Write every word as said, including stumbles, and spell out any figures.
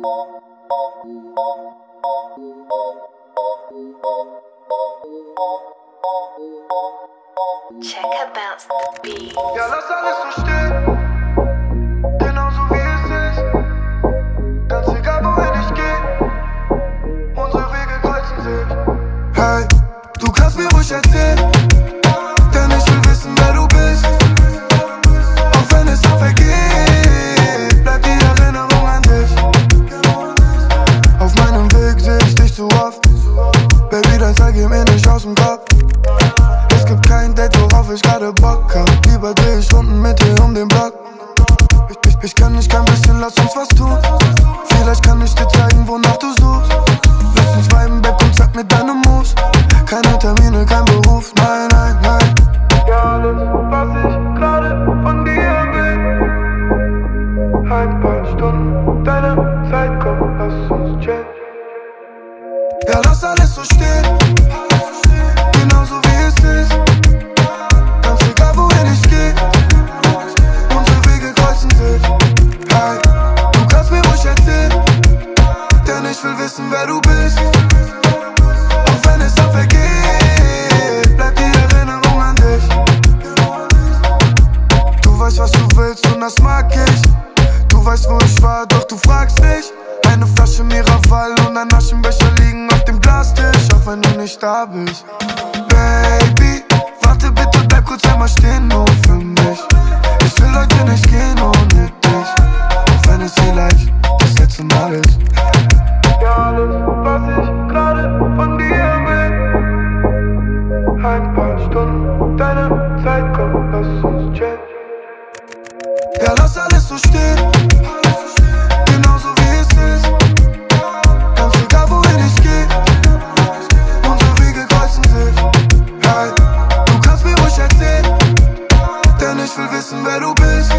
Checker bounce the beat. Ja, lass alles so stehen, genauso wie es ist. Ganz egal, wohin ich geh, unsere Wege kreuzen sich. Hey, du kannst mir ruhig erzählen, denn ich will wissen, wer du bist. Auch wenn es auch vergeht, bleibt die Erinnerung an dich. Auf meinem Weg seh ich dich zu oft. Baby, dein Zeig geh mir nicht aus dem Kopf. Es gibt kein Date, worauf ich gerade Bock hab. Lieber dreh ich Runden mit dir um den Block. Ich, ich, ich kann nicht kein bisschen, lass uns was tun. Vielleicht kann ich dir zeigen, wonach du suchst. Lass uns viben, Babe, komm, zeig mir deine Moves. Keine Termine, kein Beruf, nein, nein, nein. Ja, alles, was ich gerade von dir will. Ein paar Stunden, deine Zeit, komm, lass uns chillen. Ja, lass alles so stehen, genauso wie es ist. Ganz egal, wohin ich geh, unsere Wege kreuzen sich. Hey, du kannst mir ruhig erzählen, denn ich will wissen, wer du bist. Auch wenn es dann vergeht, bleibt die Erinnerung an dich. Du weißt, was du willst und das mag ich. Du weißt, wo ich war, doch du fragst nicht. Eine Flasche Miraval und ein Aschenbecher liegen auf dem Glastisch, auch wenn du nicht da bist. Baby, warte bitte, bleib kurz einmal stehen, nur für mich. Ich will heute nicht gehen ohne dich, auch wenn es vielleicht das letzte Mal ist. Ja, alles, was ich gerade von dir will. Ein paar Stunden, deine Zeit, komm, lass uns chillen. Ja, lass alles so stehen, genauso wie es ist. Ganz egal, wohin ich geh, unsere Wege kreuzen sich. Hey, du kannst mir ruhig erzählen, denn ich will wissen, wer du bist.